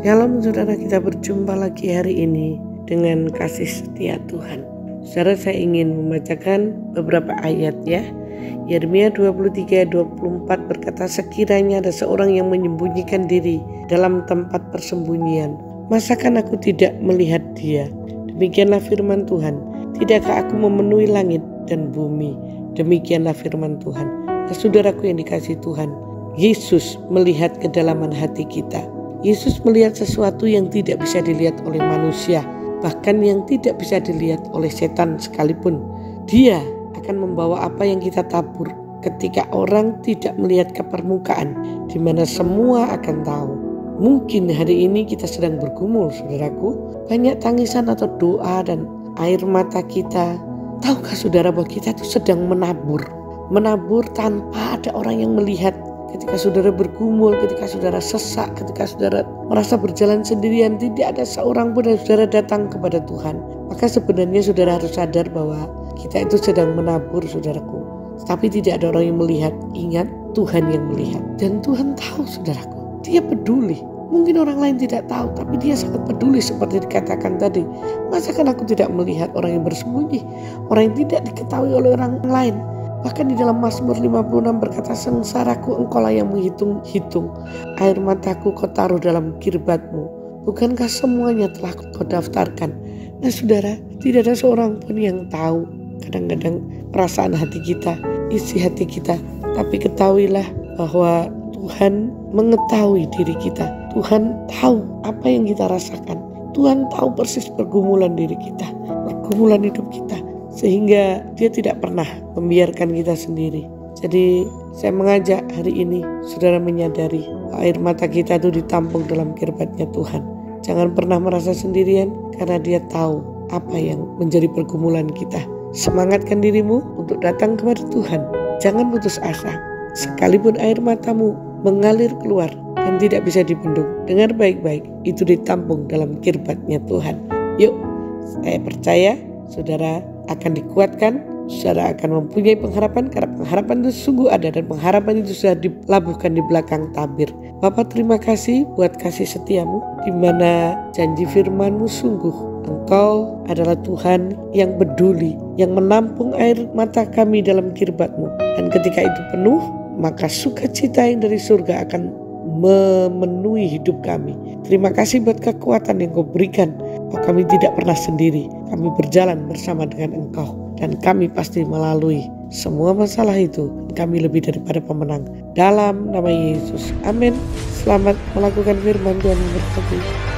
Shalom saudara, kita berjumpa lagi hari ini dengan kasih setia Tuhan. Saudara, saya ingin membacakan beberapa ayat ya. Yeremia 23:24 berkata, sekiranya ada seorang yang menyembunyikan diri dalam tempat persembunyian, masakan aku tidak melihat dia? Demikianlah firman Tuhan, tidakkah aku memenuhi langit dan bumi? Demikianlah firman Tuhan. Nah, saudaraku yang dikasihi Tuhan, Yesus melihat kedalaman hati kita. Yesus melihat sesuatu yang tidak bisa dilihat oleh manusia, bahkan yang tidak bisa dilihat oleh setan sekalipun. Dia akan membawa apa yang kita tabur ketika orang tidak melihat ke permukaan, di mana semua akan tahu. Mungkin hari ini kita sedang bergumul, saudaraku, banyak tangisan atau doa dan air mata kita. Tahukah saudara bahwa kita itu sedang menabur tanpa ada orang yang melihat? Ketika saudara bergumul, ketika saudara sesak, ketika saudara merasa berjalan sendirian, tidak ada seorang pun yang saudara datang kepada Tuhan. Maka sebenarnya saudara harus sadar bahwa kita itu sedang menabur, saudaraku. Tapi tidak ada orang yang melihat. Ingat, Tuhan yang melihat. Dan Tuhan tahu, saudaraku. Dia peduli. Mungkin orang lain tidak tahu, tapi dia sangat peduli seperti dikatakan tadi. Masakan aku tidak melihat orang yang bersembunyi, orang yang tidak diketahui oleh orang lain. Bahkan di dalam Mazmur 56 berkata, sengsaraku engkaulah yang menghitung-hitung, air mataku kau taruh dalam kirbatmu. Bukankah semuanya telah kau daftarkan? Nah saudara, tidak ada seorang pun yang tahu kadang-kadang perasaan hati kita, isi hati kita. Tapi ketahuilah bahwa Tuhan mengetahui diri kita. Tuhan tahu apa yang kita rasakan. Tuhan tahu persis pergumulan diri kita, pergumulan hidup kita. Sehingga dia tidak pernah membiarkan kita sendiri. Jadi saya mengajak hari ini saudara menyadari air mata kita itu ditampung dalam kirbatnya Tuhan. Jangan pernah merasa sendirian karena dia tahu apa yang menjadi pergumulan kita. Semangatkan dirimu untuk datang kepada Tuhan. Jangan putus asa. Sekalipun air matamu mengalir keluar dan tidak bisa dibendung, dengar baik-baik, itu ditampung dalam kirbatnya Tuhan. Yuk, saya percaya saudara akan dikuatkan, saudara akan mempunyai pengharapan, karena pengharapan itu sungguh ada dan pengharapan itu sudah dilabuhkan di belakang tabir. Bapa, terima kasih buat kasih setiamu, di mana janji firman-Mu sungguh Engkau adalah Tuhan yang peduli, yang menampung air mata kami dalam kirbat-Mu. Dan ketika itu penuh, maka sukacita yang dari surga akan memenuhi hidup kami. Terima kasih buat kekuatan yang Kau berikan, bahwa kami tidak pernah sendiri. Kami berjalan bersama dengan Engkau, dan kami pasti melalui semua masalah itu. Kami lebih daripada pemenang. Dalam nama Yesus, amin. Selamat melakukan firman Tuhan yang berkati.